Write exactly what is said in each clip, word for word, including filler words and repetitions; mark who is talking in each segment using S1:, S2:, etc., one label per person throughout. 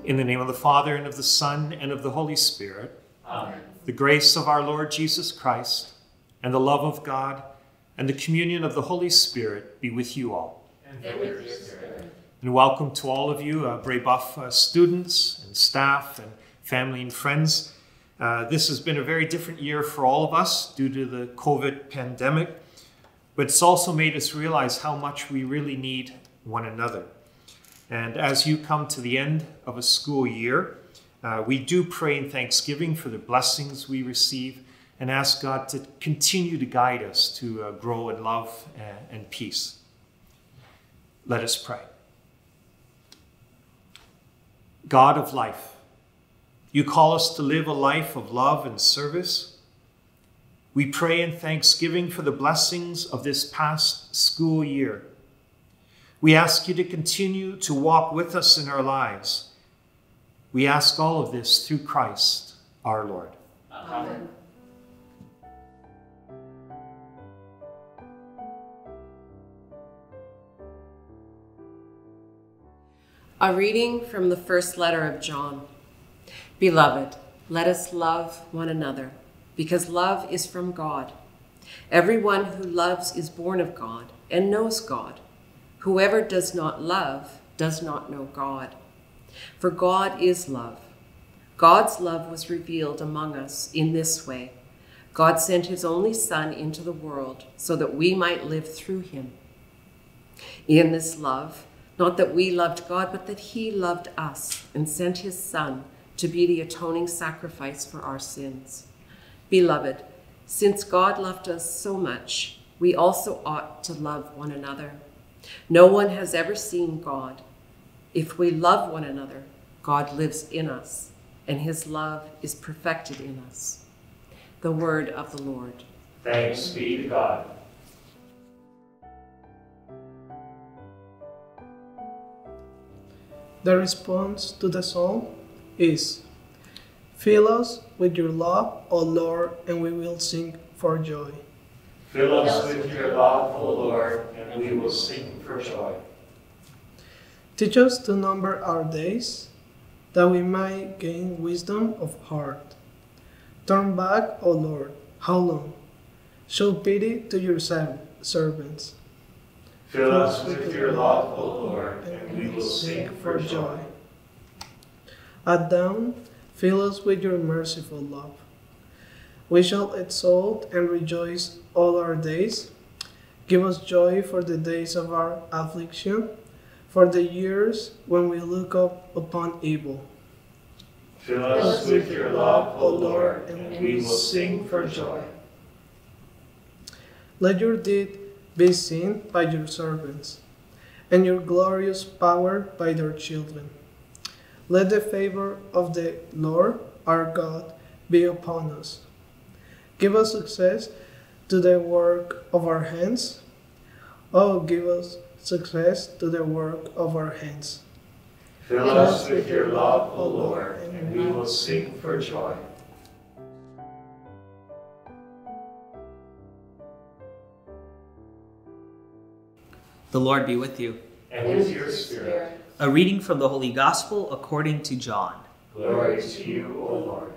S1: In the name of the Father, and of the Son, and of the Holy Spirit.
S2: Amen.
S1: The grace of our Lord Jesus Christ, and the love of God, and the communion of the Holy Spirit be with you all.
S2: And with your spirit.
S1: And welcome to all of you, uh, Brébeuf uh, students and staff and family and friends. Uh, this has been a very different year for all of us due to the COVID pandemic, but it's also made us realize how much we really need one another. And as you come to the end of a school year, uh, we do pray in thanksgiving for the blessings we receive and ask God to continue to guide us to uh, grow in love and, and peace. Let us pray. God of life, you call us to live a life of love and service. We pray in thanksgiving for the blessings of this past school year. We ask you to continue to walk with us in our lives. We ask all of this through Christ, our Lord.
S2: Amen.
S3: A reading from the first letter of John. Beloved, let us love one another, because love is from God. Everyone who loves is born of God and knows God. Whoever does not love does not know God, for God is love. God's love was revealed among us in this way. God sent his only Son into the world so that we might live through him. In this love, not that we loved God, but that he loved us and sent his Son to be the atoning sacrifice for our sins. Beloved, since God loved us so much, we also ought to love one another. No one has ever seen God. If we love one another, God lives in us, and his love is perfected in us. The word of the Lord.
S2: Thanks be to God.
S4: The response to the psalm is, "Fill us with your love, O Lord, and we will sing for joy."
S2: Fill us with your love, O Lord, and we will sing for joy.
S4: Teach us to number our days, that we might gain wisdom of heart. Turn back, O Lord, how long? Show pity to your servants.
S2: Fill us with your love, O Lord, and we will sing for joy.
S4: At dawn, fill us with your merciful love. We shall exult and rejoice all our days. Give us joy for the days of our affliction, for the years when we look up upon evil.
S2: Fill us with your love, O Lord, and we will sing for joy.
S4: Let your deed be seen by your servants, and your glorious power by their children. Let the favor of the Lord our God be upon us. Give us success to the work of our hands. Oh, give us success to the work of our hands.
S2: Fill us with your love, O Lord, and we will sing for joy.
S5: The Lord be with you.
S2: And with your spirit.
S5: A reading from the Holy Gospel according to John.
S2: Glory to you, O Lord.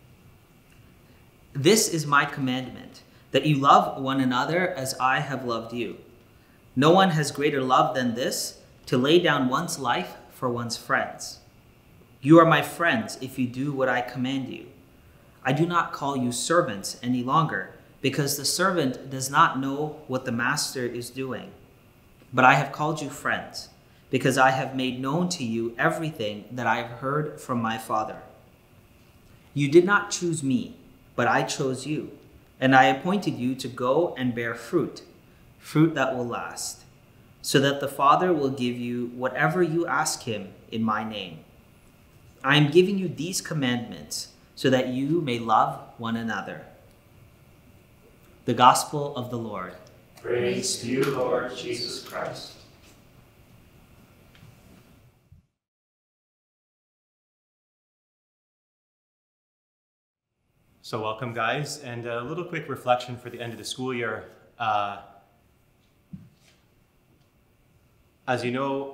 S5: This is my commandment, that you love one another as I have loved you. No one has greater love than this, to lay down one's life for one's friends. You are my friends if you do what I command you. I do not call you servants any longer, because the servant does not know what the master is doing. But I have called you friends, because I have made known to you everything that I have heard from my Father. You did not choose me, but I chose you, and I appointed you to go and bear fruit, fruit that will last, so that the Father will give you whatever you ask him in my name. I am giving you these commandments so that you may love one another. The Gospel of the Lord.
S2: Praise to you, Lord Jesus Christ.
S1: So welcome, guys, and a little quick reflection for the end of the school year. Uh, as you know,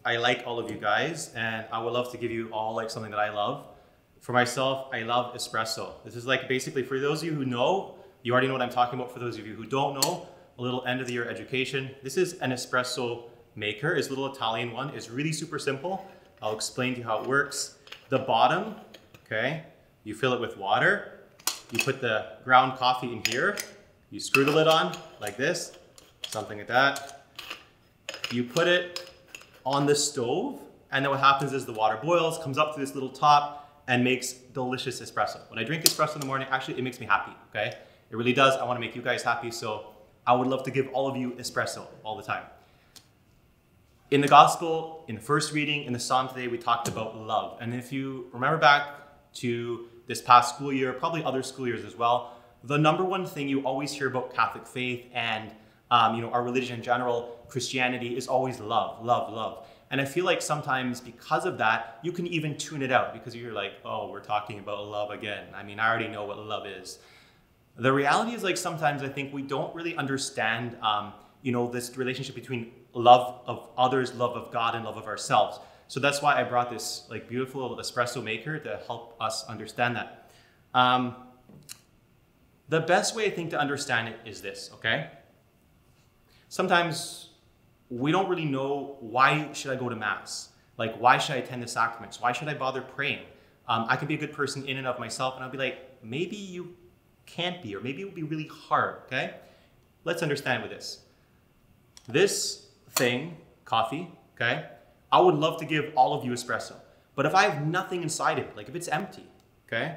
S6: I like all of you guys, and I would love to give you all like something that I love. For myself, I love espresso. This is like basically, for those of you who know, you already know what I'm talking about. For those of you who don't know, a little end of the year education. This is an espresso maker. It's a little Italian one. It's really super simple. I'll explain to you how it works. The bottom, okay, you fill it with water. You put the ground coffee in here. You screw the lid on like this, something like that. You put it on the stove, and then what happens is the water boils, comes up to this little top, and makes delicious espresso. When I drink espresso in the morning, actually it makes me happy, okay? It really does. I want to make you guys happy, so I would love to give all of you espresso all the time. In the gospel, in the first reading, in the psalm today, we talked about love. And if you remember back to this past school year, probably other school years as well, the number one thing you always hear about Catholic faith and um, you know, our religion in general, Christianity, is always love, love, love. And I feel like sometimes because of that, you can even tune it out because you're like, oh, we're talking about love again. I mean, I already know what love is. The reality is, like, sometimes I think we don't really understand, um, you know, this relationship between love of others, love of God, and love of ourselves. So that's why I brought this like beautiful little espresso maker to help us understand that. Um, the best way I think to understand it is this, okay? Sometimes we don't really know, why should I go to Mass? Like, why should I attend the sacraments? Why should I bother praying? Um, I can be a good person in and of myself, and I'll be like, maybe you can't be, or maybe it will be really hard, okay? Let's understand with this. This thing, coffee, okay? I would love to give all of you espresso, but if I have nothing inside it, like if it's empty, okay?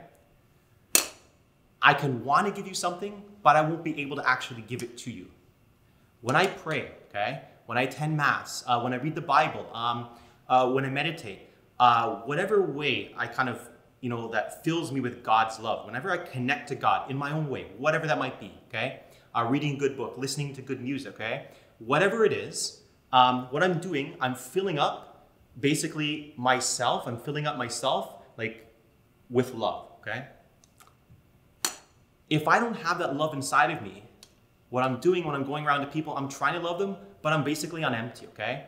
S6: I can want to give you something, but I won't be able to actually give it to you. When I pray, okay? When I attend Mass, uh, when I read the Bible, um, uh, when I meditate, uh, whatever way I kind of, you know, that fills me with God's love, whenever I connect to God in my own way, whatever that might be, okay? Uh, reading a good book, listening to good music, okay? Whatever it is, um, what I'm doing, I'm filling up basically myself, I'm filling up myself like with love, okay? If I don't have that love inside of me, what I'm doing when I'm going around to people, I'm trying to love them, but I'm basically on empty, okay?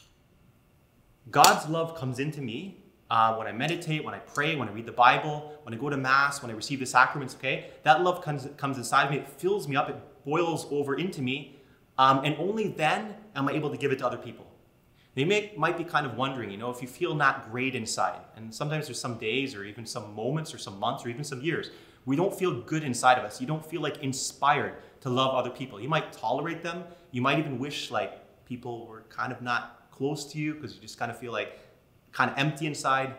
S6: God's love comes into me uh, when I meditate, when I pray, when I read the Bible, when I go to Mass, when I receive the sacraments, okay? That love comes, comes inside of me, it fills me up, it boils over into me, um, and only then am I able to give it to other people. You may, might be kind of wondering, you know, if you feel not great inside, and sometimes there's some days or even some moments or some months or even some years, we don't feel good inside of us. You don't feel like inspired to love other people. You might tolerate them. You might even wish like people were kind of not close to you because you just kind of feel like kind of empty inside.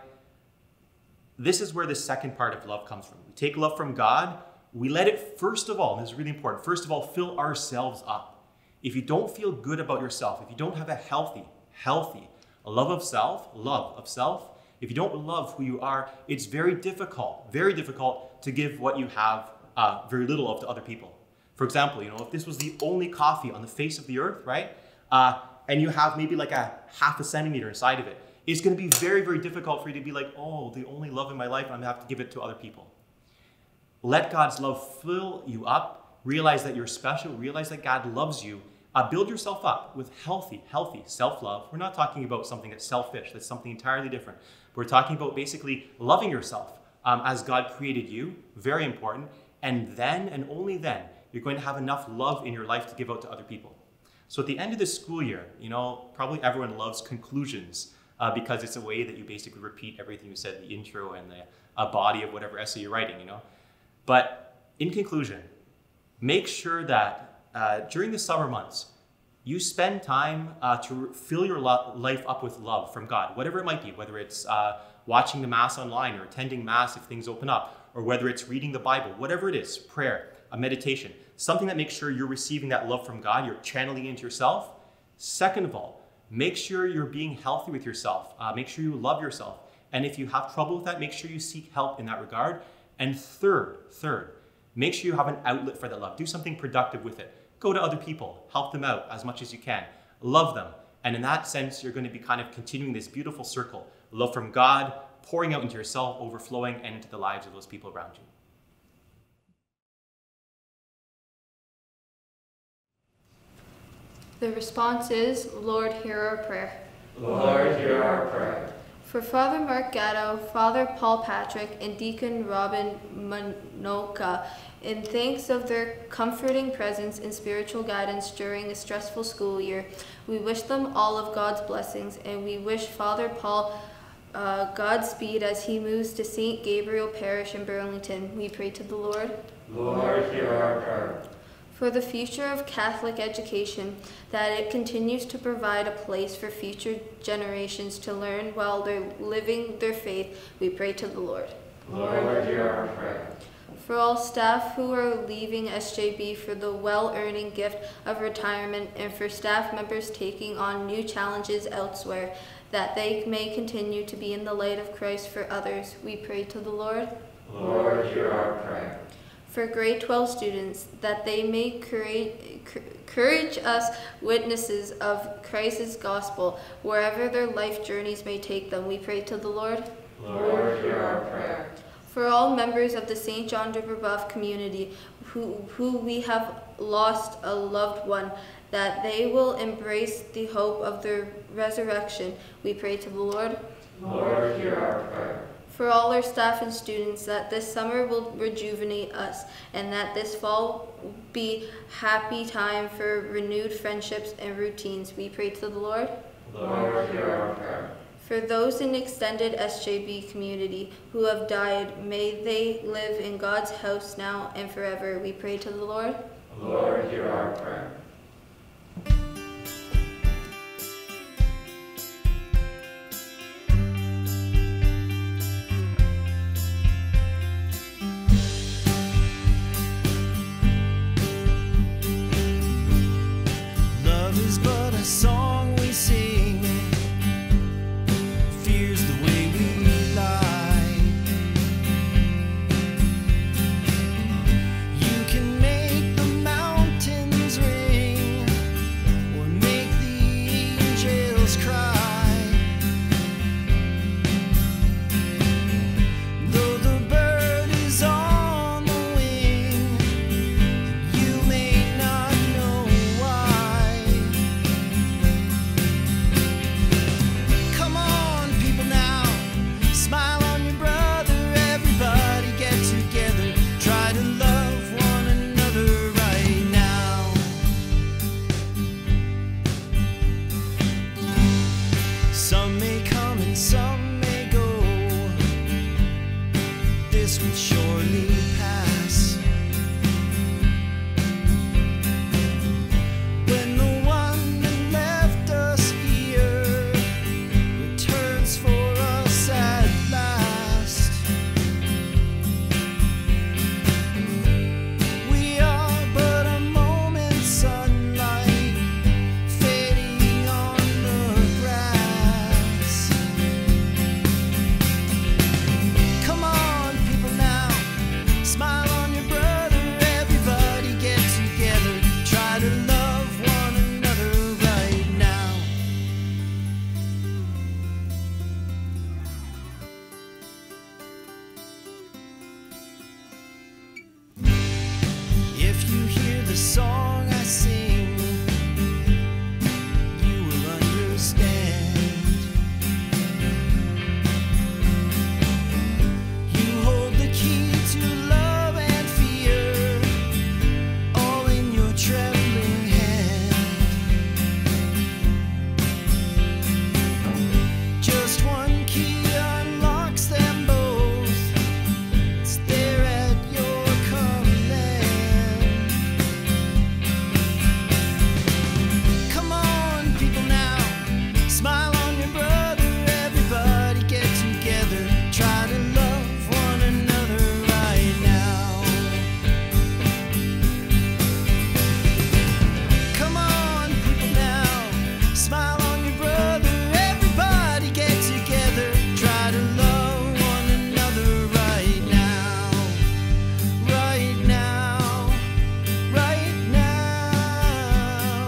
S6: This is where the second part of love comes from. We take love from God. We let it, first of all, and this is really important, first of all, fill ourselves up. If you don't feel good about yourself, if you don't have a healthy, healthy, a love of self, love of self, if you don't love who you are, it's very difficult, very difficult to give what you have uh, very little of to other people. For example, you know, if this was the only coffee on the face of the earth, right? Uh, and you have maybe like a half a centimeter inside of it, it's going to be very, very difficult for you to be like, oh, the only love in my life, and I'm going to have to give it to other people. Let God's love fill you up. Realize that you're special. Realize that God loves you. Uh, build yourself up with healthy, healthy self-love. We're not talking about something that's selfish. That's something entirely different. We're talking about basically loving yourself um, as God created you. Very important. And then, and only then, you're going to have enough love in your life to give out to other people. So at the end of this school year, you know, probably everyone loves conclusions uh, because it's a way that you basically repeat everything you said, the intro and the uh, body of whatever essay you're writing, you know. But in conclusion, make sure that uh, during the summer months, you spend time uh, to fill your lo- life up with love from God, whatever it might be, whether it's uh, watching the Mass online or attending Mass if things open up, or whether it's reading the Bible, whatever it is, prayer, a meditation, something that makes sure you're receiving that love from God, you're channeling into yourself. Second of all, make sure you're being healthy with yourself. Uh, make sure you love yourself. And if you have trouble with that, make sure you seek help in that regard. And third, third, make sure you have an outlet for that love. Do something productive with it. Go to other people, help them out as much as you can. Love them. And in that sense, you're going to be kind of continuing this beautiful circle. Love from God, pouring out into yourself, overflowing, and into the lives of those people around you.
S7: The response is, Lord, hear our prayer.
S2: Lord, hear our prayer.
S7: For Father Mark Gatto, Father Paul Patrick, and Deacon Robin Manoka, in thanks of their comforting presence and spiritual guidance during a stressful school year, we wish them all of God's blessings, and we wish Father Paul uh, Godspeed as he moves to Saint Gabriel Parish in Burlington. We pray to the Lord.
S2: Lord, hear our prayer.
S7: For the future of Catholic education, that it continues to provide a place for future generations to learn while they're living their faith, we pray to the Lord.
S2: Lord, hear our prayer.
S7: For all staff who are leaving S J B for the well-earning gift of retirement, and for staff members taking on new challenges elsewhere, that they may continue to be in the light of Christ for others, we pray to the Lord.
S2: Lord, hear our prayer.
S7: For grade twelve students, that they may encourage us witnesses of Christ's gospel wherever their life journeys may take them, we pray to the Lord.
S2: Lord, hear our prayer.
S7: For all members of the Saint John de Brebeuf community who, who we have lost a loved one, that they will embrace the hope of the resurrection, we pray to the Lord.
S2: Lord, hear our prayer.
S7: For all our staff and students, that this summer will rejuvenate us, and that this fall will be happy time for renewed friendships and routines, we pray to the Lord.
S2: Lord, hear our prayer.
S7: For those in extended S J B community who have died, may they live in God's house now and forever, we pray to the Lord.
S2: Lord, hear our prayer.
S8: But a song we sing, fear's the way we lie. You can make the mountains ring, or make the angels cry. Though the bird is on the wing, you may not know why. Come on, people now, smile on your brother, everybody get together, try to love one another right now. Some may come and some may go, this will surely pass. When the one that left us here returns for us at last, we are but a moment's sunlight fading on the grass. Come on, people now, smile on your brother, everybody get together, try to love one another right now. If you hear the song I sing, you will understand. You hold the key to love and fear, all in your trembling hand. Just one key unlocks them both, it's there at your command. Come on, people now, smile on your brother, everybody get together, try to love one another right now. Come on, people now, smile on your brother, everybody get together, try to love one another right now. Right now, right now.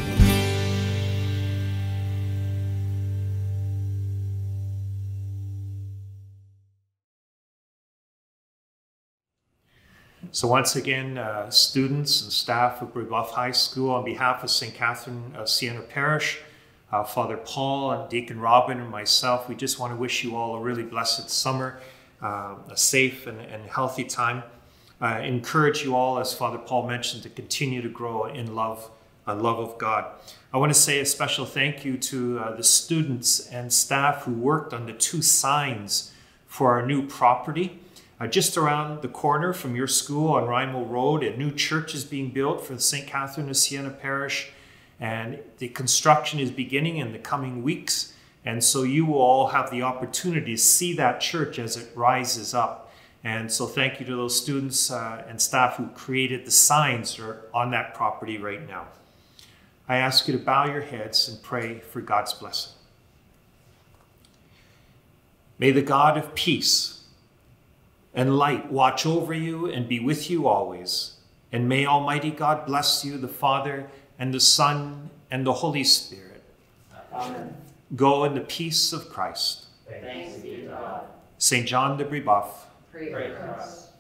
S1: So once again, uh, students and staff of Brebeuf High School, on behalf of Saint Catherine of Siena Parish, uh, Father Paul and Deacon Robin and myself, we just want to wish you all a really blessed summer, uh, a safe and, and healthy time. Uh, encourage you all, as Father Paul mentioned, to continue to grow in love, a love of God. I want to say a special thank you to uh, the students and staff who worked on the two signs for our new property. Uh, just around the corner from your school on Rymo Road, a new church is being built for the Saint Catherine of Siena Parish, and the construction is beginning in the coming weeks. And so you will all have the opportunity to see that church as it rises up. And so thank you to those students uh, and staff who created the signs that are on that property right now. I ask you to bow your heads and pray for God's blessing. May the God of peace and light watch over you and be with you always. And may Almighty God bless you, the Father and the Son and the Holy Spirit.
S2: Amen.
S1: Go in the peace of Christ.
S2: Thanks be to God.
S1: Saint John de Brébeuf,
S3: Pray for us.